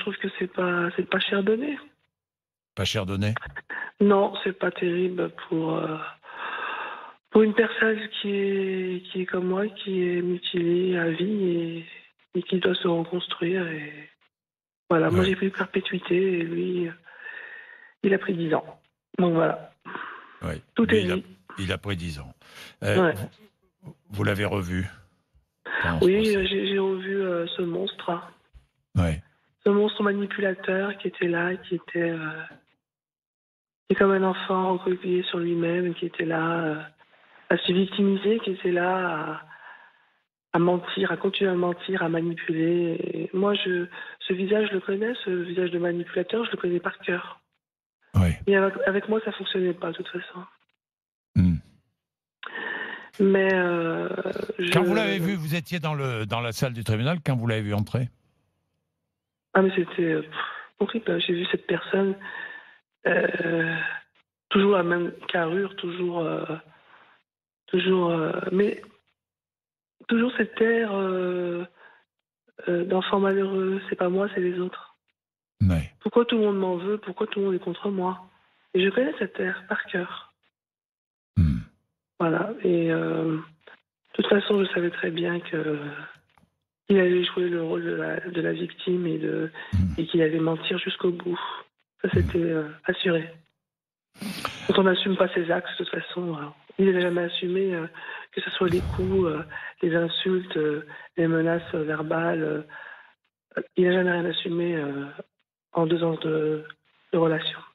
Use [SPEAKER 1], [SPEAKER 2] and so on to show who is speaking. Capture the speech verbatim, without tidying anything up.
[SPEAKER 1] trouve que c'est pas, c'est pas cher donné.
[SPEAKER 2] Pas cher donné?
[SPEAKER 1] Non, c'est pas terrible pour, euh, pour une personne qui est, qui est comme moi, qui est mutilée à vie et, et qui doit se reconstruire. Et voilà, moi
[SPEAKER 2] Ouais.
[SPEAKER 1] j'ai pris perpétuité et lui, il a pris dix ans. Donc voilà,
[SPEAKER 2] Ouais.
[SPEAKER 1] tout
[SPEAKER 2] Lui,
[SPEAKER 1] est
[SPEAKER 2] il a,
[SPEAKER 1] dit.
[SPEAKER 2] il a pris dix ans. Euh,
[SPEAKER 1] Ouais.
[SPEAKER 2] vous vous l'avez revu pendant ce
[SPEAKER 1] Oui,
[SPEAKER 2] procès?
[SPEAKER 1] euh, j'ai j'ai revu euh, ce monstre, hein.
[SPEAKER 2] Ouais.
[SPEAKER 1] Ce monstre manipulateur qui était là, qui était, euh, qui est comme un enfant recroquevillé sur lui-même, qui était là euh, à se victimiser, qui était là à, à mentir, à continuer à mentir, à manipuler. Et moi, je, ce visage, je le connais, ce visage de manipulateur, je le connais par cœur.
[SPEAKER 2] Ouais.
[SPEAKER 1] Et avec, avec moi, ça fonctionnait pas, de toute façon.
[SPEAKER 2] Hmm.
[SPEAKER 1] Mais euh,
[SPEAKER 2] Quand vous l'avez
[SPEAKER 1] je...
[SPEAKER 2] vu, vous étiez dans, le, dans la salle du tribunal quand vous l'avez vu entrer?
[SPEAKER 1] Ah, mais c'était euh, pff, horrible. J'ai vu cette personne, euh, toujours la même carrure, toujours... euh, toujours... euh, mais toujours cet air euh, euh, d'enfant malheureux. C'est pas moi, c'est les autres.
[SPEAKER 2] Ouais.
[SPEAKER 1] Pourquoi tout le monde m'en veut? Pourquoi tout le monde est contre moi? Et je connais cet air par cœur.
[SPEAKER 2] Hmm.
[SPEAKER 1] Voilà. Et euh, de toute façon, je savais très bien que il allait jouer le rôle de la, de la victime et, de,
[SPEAKER 2] Hmm.
[SPEAKER 1] et qu'il allait mentir jusqu'au bout. Ça,
[SPEAKER 2] Hmm.
[SPEAKER 1] c'était euh, assuré. Quand on n'assume pas ses actes, de toute façon, euh, il n'a jamais assumé euh, que ce soit les coups, euh, les insultes, euh, les menaces verbales. Euh, il n'a jamais rien assumé euh, en deux ans de, de relation.